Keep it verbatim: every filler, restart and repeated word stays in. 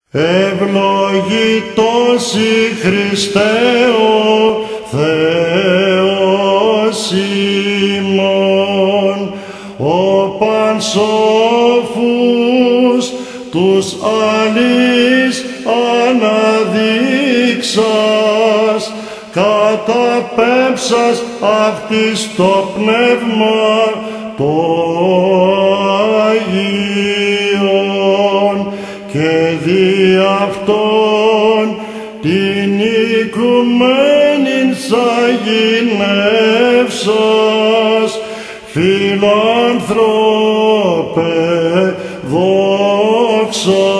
Ευλογητός η Χριστέ ο Θεός ημών, ο πανσόφους τους αλείς αναδείξας, καταπέμψας αυτής το πνεύμα το Αγίον, και δι' αυτόν την οικουμένην σαγηνεύσας, φιλάνθρωπε, δόξα